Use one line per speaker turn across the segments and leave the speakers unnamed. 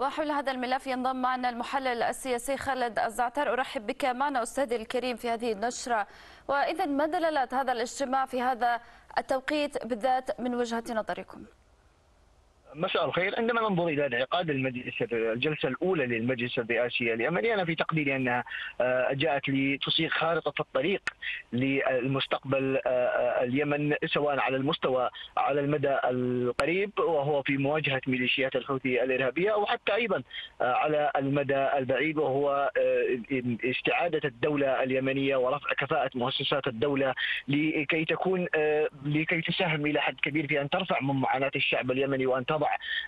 وحول هذا الملف ينضم معنا المحلل السياسي خالد الزعتر. أرحب بك معنا أستاذي الكريم في هذه النشرة. وإذا ما دلالة هذا الاجتماع في هذا التوقيت بالذات من وجهة نظركم؟
مساء الخير. عندما ننظر الى انعقاد الجلسه الاولى للمجلس الرئاسي اليمني، انا في تقديري انها جاءت لتصيغ خارطه الطريق للمستقبل اليمن، سواء على المستوى على المدى القريب وهو في مواجهه ميليشيات الحوثي الارهابيه، او حتى ايضا على المدى البعيد وهو استعاده الدوله اليمنيه ورفع كفاءه مؤسسات الدوله لكي تساهم الى حد كبير في ان ترفع من معاناه الشعب اليمني وان تضع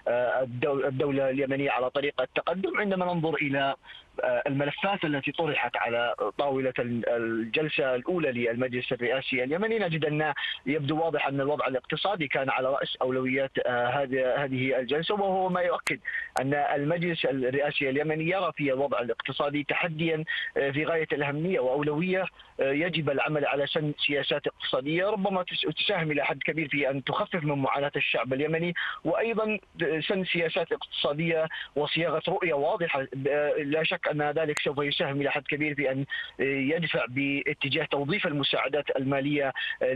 الدولة اليمنية على طريق التقدم. عندما ننظر إلى الملفات التي طرحت على طاولة الجلسة الأولى للمجلس الرئاسي اليمني، نجد أن يبدو واضح أن الوضع الاقتصادي كان على رأس أولويات هذه الجلسة، وهو ما يؤكد أن المجلس الرئاسي اليمني يرى في الوضع الاقتصادي تحديا في غاية الأهمية وأولوية يجب العمل على سن سياسات اقتصادية ربما تساهم إلى حد كبير في أن تخفف من معاناة الشعب اليمني، وأيضا سن سياسات اقتصادية وصياغة رؤية واضحة. لا شك أن ذلك سوف يساهم إلى حد كبير في أن يدفع باتجاه توظيف المساعدات المالية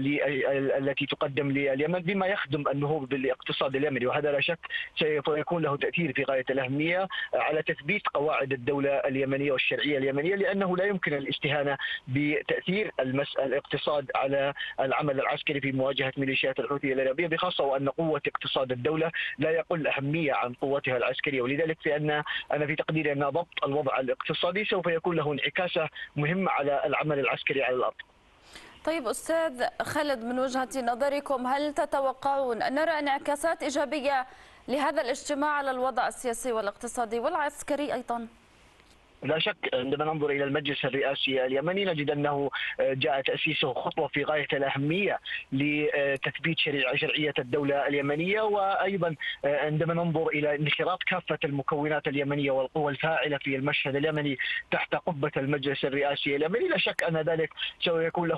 التي تقدم لليمن بما يخدم النهوض بالاقتصاد اليمني، وهذا لا شك سوف يكون له تأثير في غاية الأهمية على تثبيت قواعد الدولة اليمنية والشرعية اليمنية، لأنه لا يمكن الاستهانة بتأثير الاقتصاد على العمل العسكري في مواجهة ميليشيات الحوثي الإرهابية، بخاصة وأن قوة اقتصاد الدولة لا يقل أهمية عن قوتها العسكرية. ولذلك أنا في تقديري أن ضبط الوضع الاقتصادي سوف يكون له انعكاسة مهمة على العمل العسكري على الأرض.
طيب أستاذ خالد، من وجهة نظركم هل تتوقعون أن نرى انعكاسات إيجابية لهذا الاجتماع على الوضع السياسي والاقتصادي والعسكري أيضا؟
لا شك عندما ننظر الى المجلس الرئاسي اليمني نجد انه جاء تاسيسه خطوه في غايه الاهميه لتثبيت شرعيه الدوله اليمنيه، وايضا عندما ننظر الى انخراط كافه المكونات اليمنيه والقوى الفاعله في المشهد اليمني تحت قبه المجلس الرئاسي اليمني، لا شك ان ذلك سوف يكون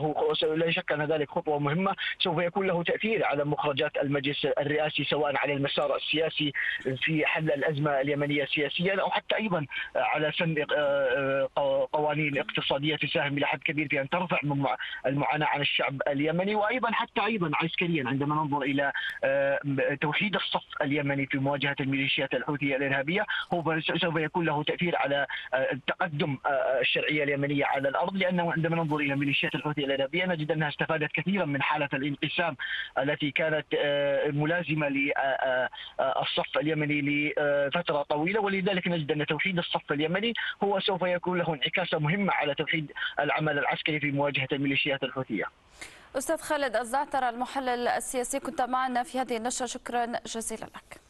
ذلك خطوه مهمه سوف يكون له تاثير على مخرجات المجلس الرئاسي، سواء على المسار السياسي في حل الازمه اليمنيه سياسيا، او حتى ايضا على سن قوانين اقتصاديه تساهم الى حد كبير في ان ترفع من المعاناه عن الشعب اليمني، وايضا حتى ايضا عسكريا عندما ننظر الى توحيد الصف اليمني في مواجهه الميليشيات الحوثيه الارهابيه، هو سوف يكون له تاثير على تقدم الشرعيه اليمنيه على الارض، لانه عندما ننظر الى ميليشيات الحوثيه الارهابيه نجد انها استفادت كثيرا من حاله الانقسام التي كانت ملازمه للصف اليمني لفتره طويله، ولذلك نجد ان توحيد الصف اليمني هو سوف يكون له انعكاسة مهمة على توحيد العمل العسكري في مواجهة الميليشيات الحوثية.
أستاذ خالد الزعتر المحلل السياسي، كنت معنا في هذه النشرة، شكرا جزيلا لك.